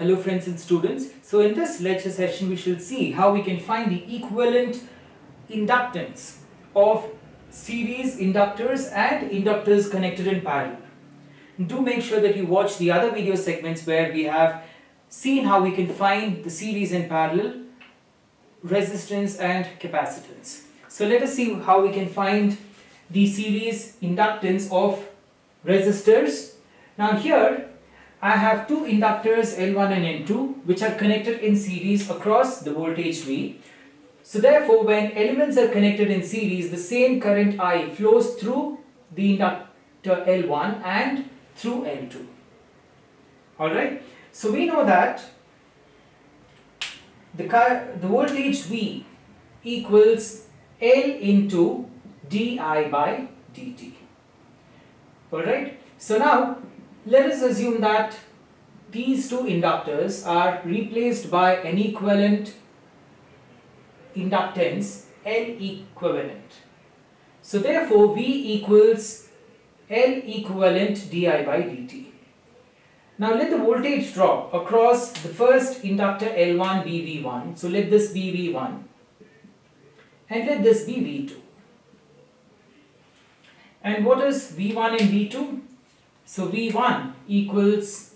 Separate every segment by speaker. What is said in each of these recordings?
Speaker 1: Hello friends and students. So in this lecture session we shall see how we can find the equivalent inductance of series inductors and inductors connected in parallel. Do make sure that you watch the other video segments where we have seen how we can find the series in parallel, resistance and capacitance. So let us see how we can find the series inductance of resistors. Now here I have two inductors L1 and N2 which are connected in series across the voltage V. So therefore when elements are connected in series, the same current I flows through the inductor L1 and through L2. Alright, so we know that the voltage V equals L into di by dt. Alright, so now let us assume that these two inductors are replaced by an equivalent inductance L equivalent. So therefore V equals L equivalent di by dt. Now let the voltage drop across the first inductor L1 be V1. So let this be V1 and let this be V2. And what is V1 and V2? So V1 equals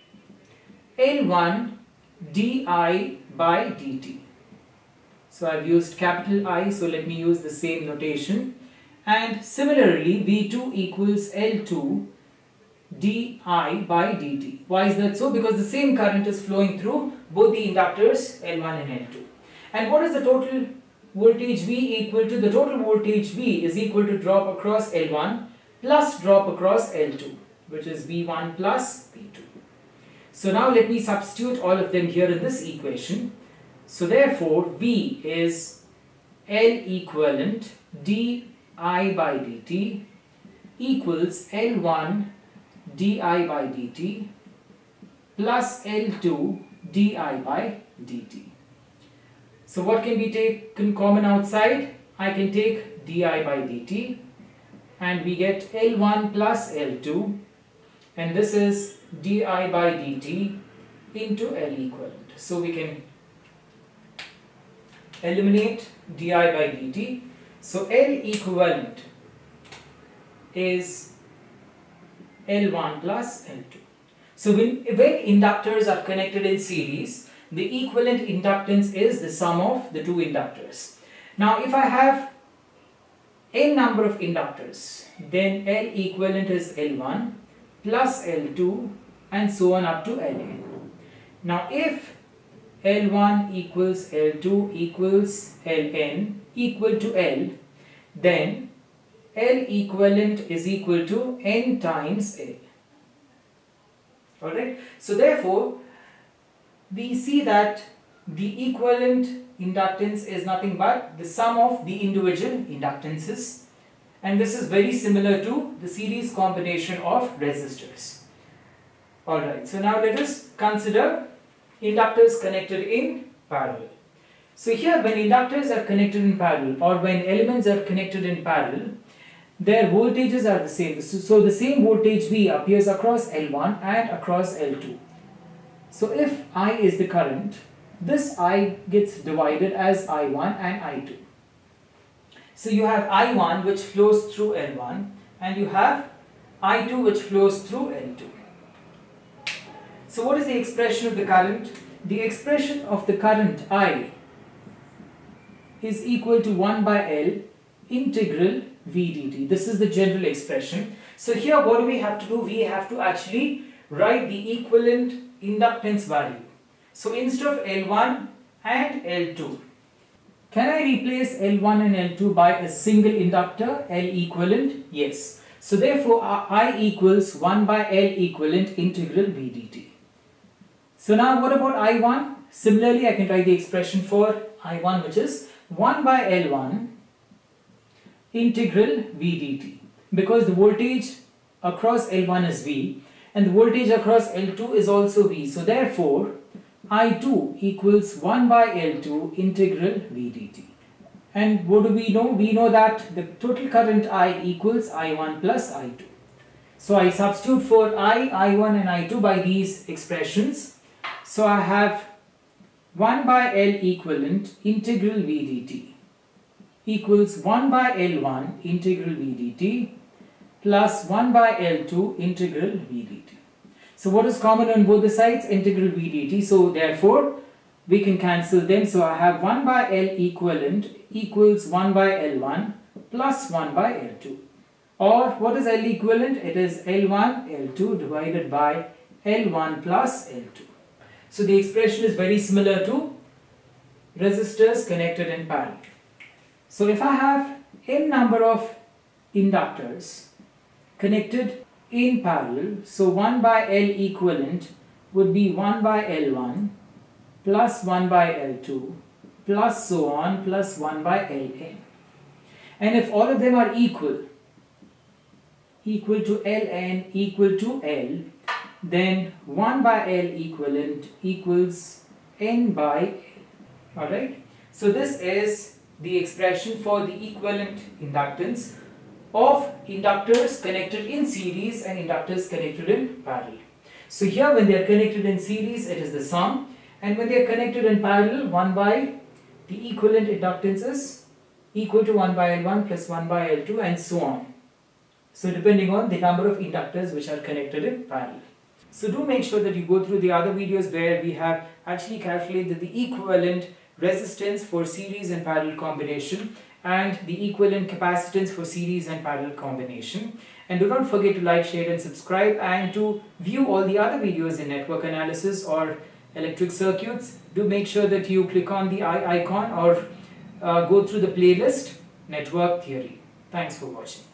Speaker 1: L1 di by dt. So I've used capital I, so let me use the same notation. And similarly V2 equals L2 di by dt. Why is that so? Because the same current is flowing through both the inductors L1 and L2. And what is the total voltage V equal to? The total voltage V is equal to drop across L1 plus drop across L2, which is V1 plus V2. So now let me substitute all of them here in this equation. So therefore V is L equivalent di by dt equals L1 di by dt plus L2 di by dt. So what can be taken common outside? I can take di by dt and we get L1 plus L2, and this is di by dt into L equivalent. So we can eliminate di by dt. So L equivalent is L1 plus L2. So when inductors are connected in series, the equivalent inductance is the sum of the two inductors. Now if I have n number of inductors, then L equivalent is L1 plus L2 and so on up to Ln. Now if L1 equals L2 equals Ln equal to L, then L equivalent is equal to n times L. Alright, so therefore we see that the equivalent inductance is nothing but the sum of the individual inductances, and this is very similar to the series combination of resistors. Alright, so now let us consider inductors connected in parallel. So here when inductors are connected in parallel, or when elements are connected in parallel, their voltages are the same. So the same voltage V appears across L1 and across L2. So if I is the current, this I gets divided as I1 and I2. So you have I1 which flows through L1 and you have I2 which flows through L2. So what is the expression of the current? The expression of the current I is equal to 1 by L integral V dt. This is the general expression. So here what do we have to do? We have to actually write the equivalent inductance value. So instead of L1 and L2, can I replace L1 and L2 by a single inductor, L equivalent? Yes. So therefore I equals 1 by L equivalent integral V dt. So now what about I1? Similarly I can write the expression for I1 which is 1 by L1 integral V dt, because the voltage across L1 is V and the voltage across L2 is also V. So therefore I2 equals 1 by L2 integral V dt. And what do we know? We know that the total current I equals I1 plus I2. So I substitute for I1 and I2 by these expressions. So I have 1 by L equivalent integral v dt equals 1 by L1 integral v dt plus 1 by L2 integral v dt. So what is common on both the sides? Integral v dt. So therefore we can cancel them. So I have 1 by L equivalent equals 1 by L1 plus 1 by L2. Or what is L equivalent? It is L1 L2 divided by L1 plus L2. So the expression is very similar to resistors connected in parallel. So if I have n number of inductors connected in parallel, so 1 by L equivalent would be 1 by L1 plus 1 by L2 plus so on plus 1 by Ln. And if all of them are equal to Ln equal to L, then 1 by L equivalent equals n by L. Alright? So this is the expression for the equivalent inductance of inductors connected in series and inductors connected in parallel. So here when they are connected in series, it is the sum, and when they are connected in parallel, 1 by the equivalent inductance is equal to 1 by L1 plus 1 by L2 and so on. So depending on the number of inductors which are connected in parallel. So do make sure that you go through the other videos where we have actually calculated the equivalent resistance for series and parallel combination and the equivalent capacitance for series and parallel combination. And do not forget to like, share and subscribe, and to view all the other videos in network analysis or electric circuits, do make sure that you click on the I icon or go through the playlist Network Theory. Thanks for watching.